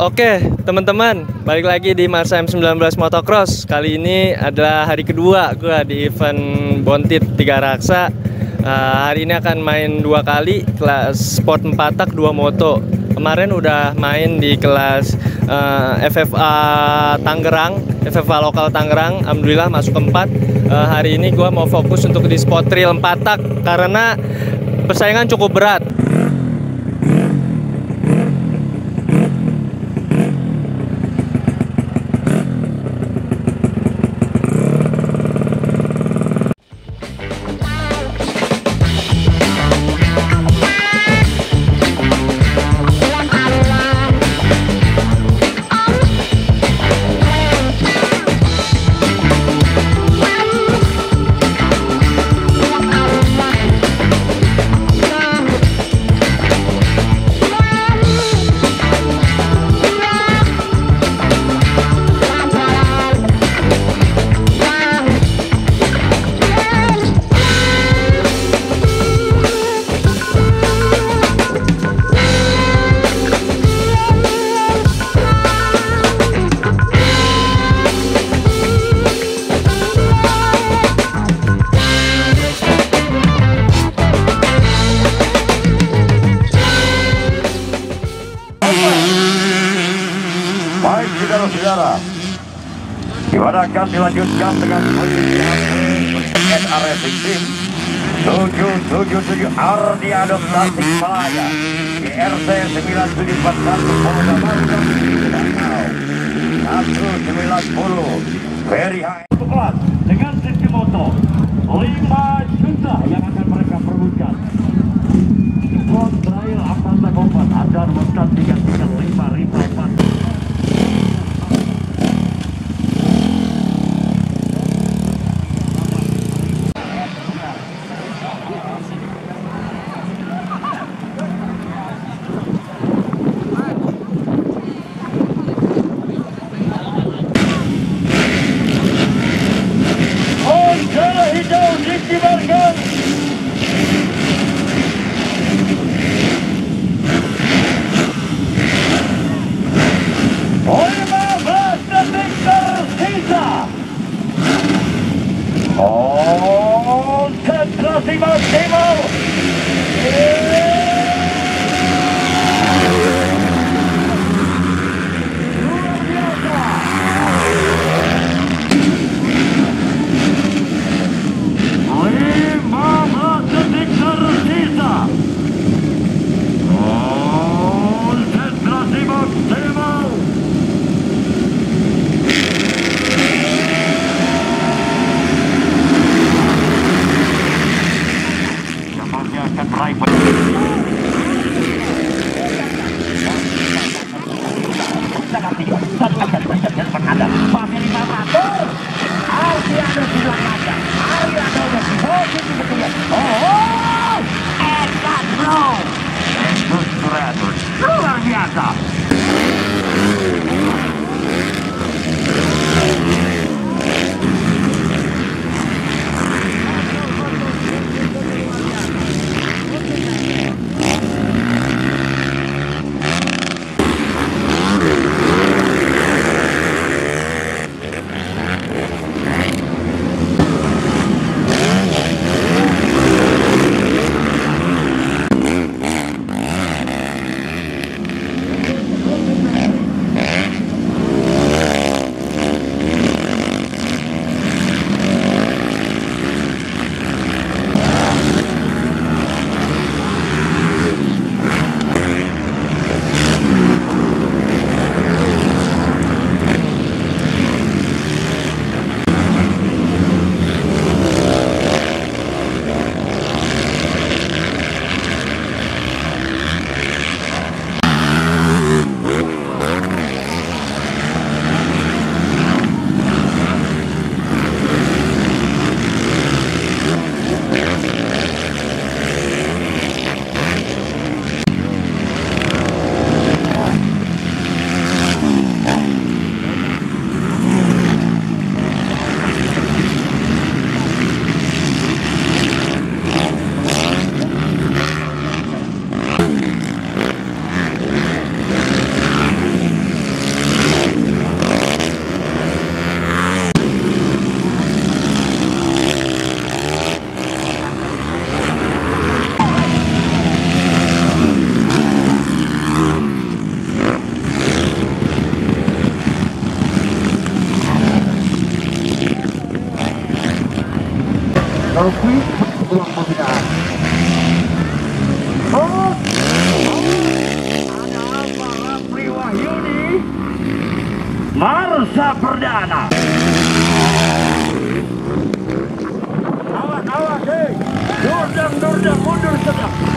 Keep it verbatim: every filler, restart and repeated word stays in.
Oke, teman-teman, balik lagi di Marsa M sembilan belas Motocross. Kali ini adalah hari kedua gue di event Bontit Tiga Raksa. Uh, hari ini akan main dua kali kelas sport empat tak dua moto. Kemarin udah main di kelas uh, F F A Tangerang, F F A lokal Tangerang. Alhamdulillah masuk keempat. Uh, hari ini gue mau fokus untuk di sport trail empat tak karena persaingan cukup berat. Baik, saudara-saudara, gimana akan dilanjutkan dengan N R Racing Team tujuh tujuh tujuh Ardiado Tasikmalaya G R C sembilan tujuh empat satu Polda Banten satu sembilan nol Very High kelas dengan sesi moto lima juta yang akan mereka perbutkan. Sport Trail Avanza Kompas ada nomor tiga tiga lima lima empat. Hijau dikibarkan. lima belas detik tersisa. Konsentrasi maksimal. Luar biasa. Rafli ulang pembinaan. Oh, ada apa Rafli Wahyudi? Marsa Perdana. Awas, awas, hei. Durdang, durdang, mundur sedang.